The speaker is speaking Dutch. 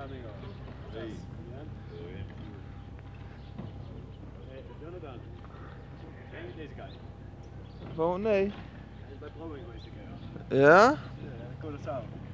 amigo. Hey. Bien. Jonathan, ken je deze guy? Gewoon nee. Hij is bij Promo geweest een keer. Ja? Ja, Curaçao.